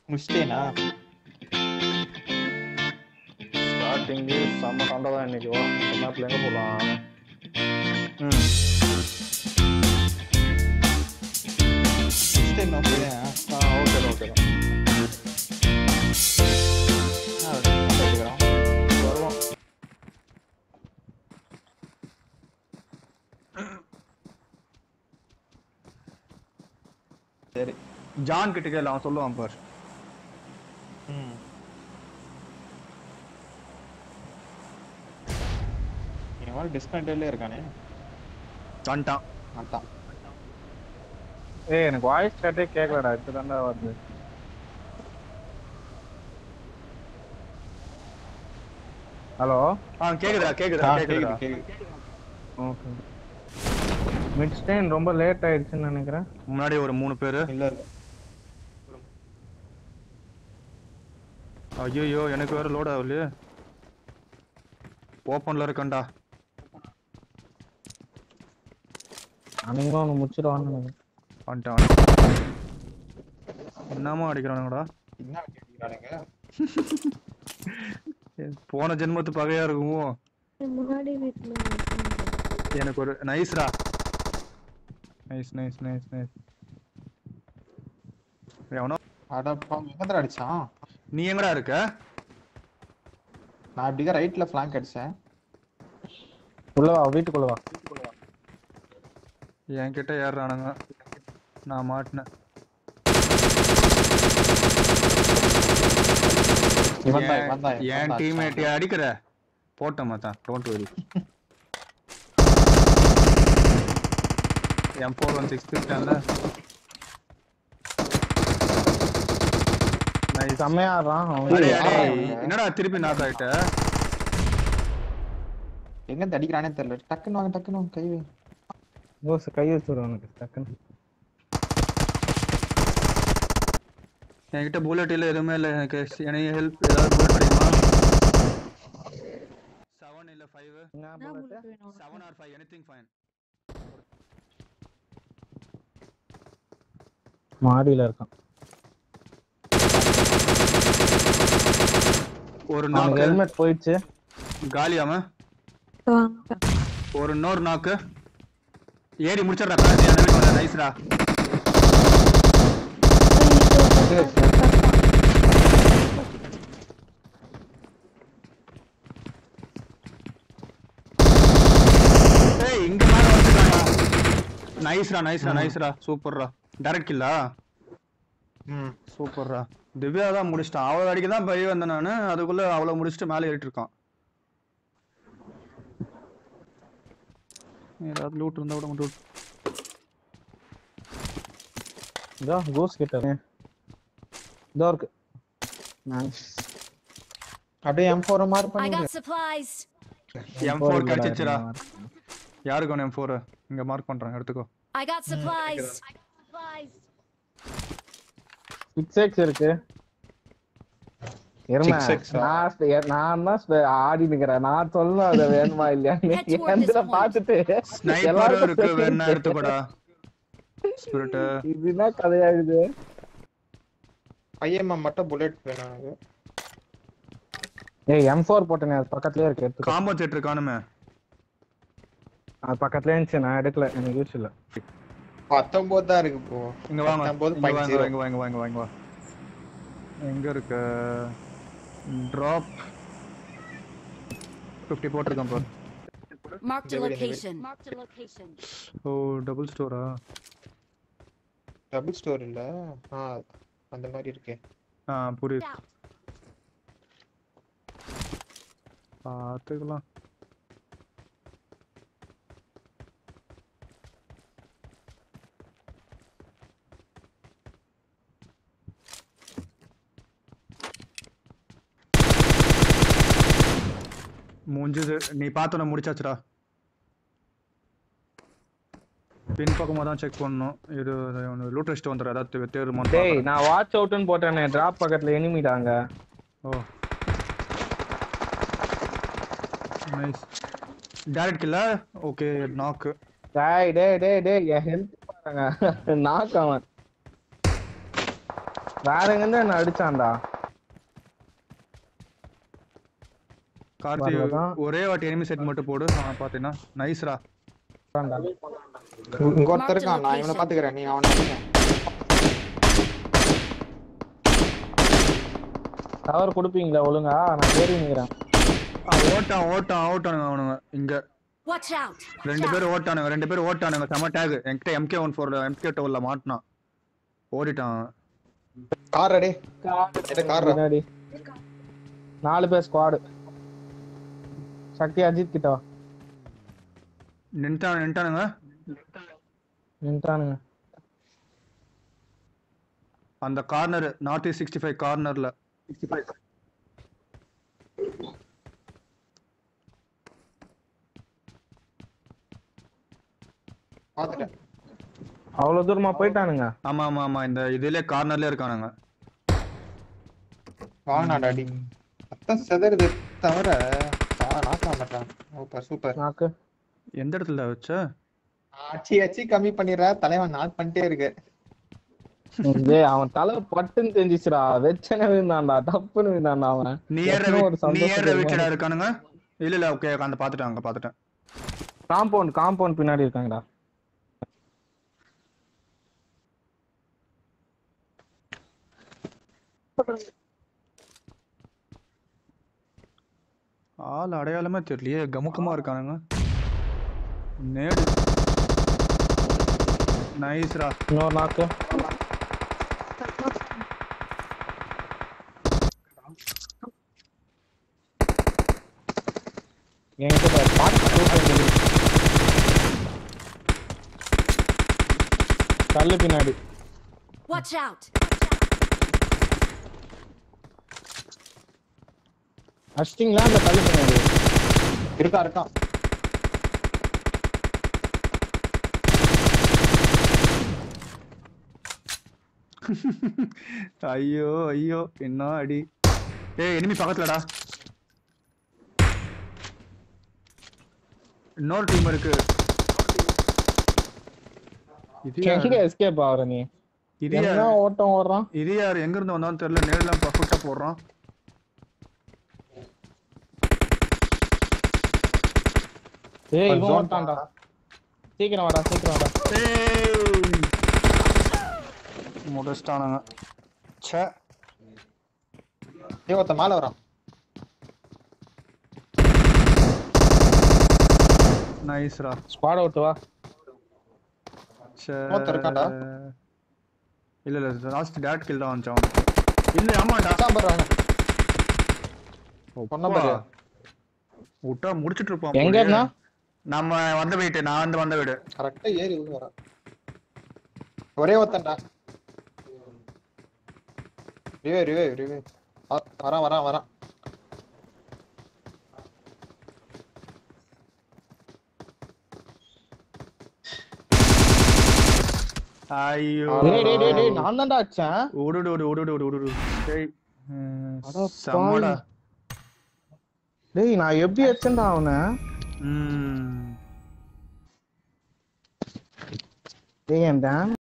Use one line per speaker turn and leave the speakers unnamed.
முடிச்சிட்டேனா?
Starting செம்ம சண்டை தான் இன்னைக்கு. வா இந்த மேப்ல எங்க போலாம்?
முடிச்சிட்டேனா போறேன்.
ஓகே ஓகே தான். வருவோம்.
சரி
ஜான் கிட்ட கேளு, அவன் சொல்லுவான் பார்.
இவன் டிஸ்கனெக்ட்ல இருக்கானே.
வந்துட்டான்.
அதான்.
ஏய் எனக்கு வாய்ஸ் சாட்டே கேட்கலடா. இப்பதான்டா வருது. ஹலோ
கேக்குதா கேக்குதா கேக்குதா?
ஓகே. மிட் ஸ்டேன் ரொம்ப லேட் ஆயிடுச்சுன்னு நினைக்கிறேன்.
முன்னாடி ஒரு 3 பேரு.
இல்ல
ஐயோ எனக்கு வேற லோட் ஆகலையே. ஓப்பன்ல இருக்கேன்டா.
அன்னைக்கு ஒன்று முடிச்சிடுவான்னு நினைக்கிறேன்.
வந்துட்டான். என்னமா அடிக்கிறானுங்கடா?
என்ன கேக்குறானுங்க?
போன ஜென்மத்து பகையா இருக்குமோ?
முன்னாடி வீட்ல
எனக்கு ஒரு நைஸ்ரா. Nice nice nice nice. எவனோ
அடப்பா எங்கடா அடிச்சான்?
நீ எங்கடா இருக்க?
நான் அப்படியே ரைட்ல ஃப்ளாங்க் அடிச்சேன்.
உள்ள வா, வீட்டுக்குள்ள வா.
என்கிட்ட ஏறானுங்க. நான் மாட்டினேன். என் டீம்மேட் அடிக்கிற போட்ட மாத்தான். Don't worry. M416
செம்மையாடுறான்.
என்னடா திருப்பி நாக் ஆயிட்ட?
எங்க அடிக்கிறானே தெரியல. டக்குன்னு வாங்க கை வை.
ஓஸ் கை வச்சுடுவான் எனக்கு டக்குன்னு.
என்கிட்ட புல்லட் இல்ல, எதுவுமே இல்ல. எனக்கு ஹெல்ப் ஏதாவது புல்லட் கிடைக்குமா? 7 இல்ல 5. 7 or 5 anything fine.
மாடியில இருக்கான்.
ஒரு நாக்கு.
ஹெல்மெட் போயிடுச்சு.
காலியாம ஒரு இன்னொரு நாக்கு. ஏறி முடிச்சறா. நைஸ்ரா. ஏய் இங்க மேல வந்துட்டானா? நைஸ்ரா சூப்பர்ரா. டைரக்ட் கில்லா? சூப்பர்ரா. திவ்யா தான் முடிச்சிட்டான். அவள அடிக்க தான் போய் வந்தேன் நானு. அதுக்குள்ள அவள முடிச்சிட்டு மேலே ஏறிட்டு இருக்கான். ஏதாவது லூட் இருந்தா கூட லூட்.
இதோ கோஸ் கிட்ட இதோ இருக்கு. நைஸ்.
அப்படியே M4 மார்க் பண்ணி.
M4 கடிச்சிச்சுடா. யாருக்கு ஒன்னு M4 இங்க மார்க் பண்றேன், எடுத்துக்கோ.
I got supplies.
6x இருக்கு. நான் ஆடி நிக்கிறேன். நான் சொல்லணும் அதை வேணுமா இல்லையா பாத்துட்டு
ஸ்னைப்பர் இருக்கு, வேணா எடுத்துக்கோடா. ஸ்பிரிட்
இதுனா கதையாகுது.
IMM மட்டும் புல்லட் வேணும் எனக்கு.
ஏய் M4 போட்டேனே, அது பக்கத்துலயே இருக்கு. எடுத்து
காம்போ செட் இருக்கானுமே.
அது பக்கத்துலயே இருந்துச்சு, நான் எடுக்கல. எனக்கு யூஸ் இல்ல.
19 தான் இருக்கு ப்ரோ.
இங்க வாங்க. வாங்க. எங்க இருக்கு? டிராப் 50 போட்டுருக்கேன் ப்ரோ.
Marked a location.
ஓ டபுள் ஸ்டோரா?
டபுள் ஸ்டோர் இல்ல. அந்த மாதிரி இருக்கே.
புரியுது. பாத்துக்கலாம். முடிஞ்சது. நீ பார்த்தோன்னு முடிச்சாச்சுடா. பின் பக்கமா தான் செக் பண்ணனும். இது லூட் ரெஸ்ட் வந்துற அதாவது தேர்மா.
டேய் நான் வாட்ச் அவுட்னு போட்டேனே, டிராப் பக்கத்துல எனிமிடாங்க.
ஓ நைஸ். டைரக்ட் கில்ல. Okay knock.
டேய் என் ஹெல்த் பாருங்க. நாக் அவன். வேற எங்க என்ன அடிச்சான்டா
கார்த்தி
வரலதான்.
ஒரே வாட்டி எனிமி செட் மட்டும் போடு பாத்தீங்கன்னா நைஸ்ரா.
இங்க ஒருத்தர் இருக்கான், நான் இவனை பாத்துக்கிறேன், நீ அவனை அடிங்க.
டவர் கொடுப்பீங்களா ஒழுங்கா? நான் ஏறி நிக்கிறேன்.
ஓட்டானுங்க அவனுங்க இங்க.
Watch out!
ரெண்டு பேரும் ஓட்டானுங்க செம டேக். என்கிட்ட MK14 MK12ல மாட்டினான், ஓடிட்டான்.
கார் அடி. கார்
பின்னாடி 4 பேர் ஸ்குவாட். சக்தி அஜித் கிட்ட வா.
நின்ட்டானுங்க. அந்த கார்னர் நார்த் ஈஸ்ட் 65 கார்னர்ல.
பாத்துட்டேன்.
அவ்வளவு தூரமா போயிட்டானுங்க.
ஆமா இந்த இதுல கார்னர்ல இருக்கானுங்க.
வாங்கடா அடி. அத்தம் செதறுது தவிர நாக்க மாட்டான். சூப்பர்.
நாக்கு
எந்த இடத்துல வச்ச?
அச்சி கம்மி பண்ணிடுறா, தலைவன் நாக் பண்ணிட்டே இருக்கு.
டேய் அவன் தலை பட்டுன்னு தெரிஞ்சிச்சுடா. வெச்சனே விழுந்தான்டா, டப்புன்னு விழுந்தான்டா அவன்.
நீ ஏற வீட்டுல இருக்கானுங்க. இல்ல ஓகே அந்த பாத்துட்டேன்.
காம்பவுண்ட் பின்னாடி இருக்காங்கடா.
ஆள் அடையாளமே தெரியலையே, கமுக்கமா இருக்கானுங்க. நேடு நைஸ்ரா.
இன்னொரு நாக்கு. என்கிட்ட கல்லு பின்னாடி.
Watch out!
அஷ்டிங்களா அந்த கல்லு பின்னாடி
இருக்கான்.
ஐயோ என்ன அடி. எனிமி பக்கத்துலடா. இன்னொரு டீம் இருக்கு.
எங்க எஸ்கேப் ஆவற நீ? என்ன ஓட்டம் ஓடுறான்?
இது யார் எங்க இருந்து வந்தான்னு தெரியல. நேர்ல பர்ஃபெக்ட்டா போடுறான்.
ஏய் இவன் ஓட்டான்டா. சீக்கிரம் வாடா.
முடிச்சிட்டானுங்க. ச்சே.
ஒருத்த மேல வரான்.
நைஸ்ரா.
ஸ்குவாட் அவுட் வா.
ஒருத்த இருக்கான்டா.
இல்ல லாஸ்ட் டாட் கில் தான் வந்துச்சான். இல்ல ஆமாடா.
சாம்பர் வாங்க. ஒண்ணா பாரு.
விட்டா முடிச்சிட்டு இருப்பான்.
எங்க இருந்தா?
நம்ம வந்த வீடு. நான் வந்த வீடு.
கரெக்ட்டா ஏறி உள்ள வரான். ஒரே ஒருத்தன்டா. ரிவே. வரான்.
ஐயோ
டேய் நான் தான்டா அடிச்சேன்.
ஓடு. டேய் சமடா.
டேய் நான் எப்படி அடிச்சேன்டா அவனை? டேய் ஏன்டா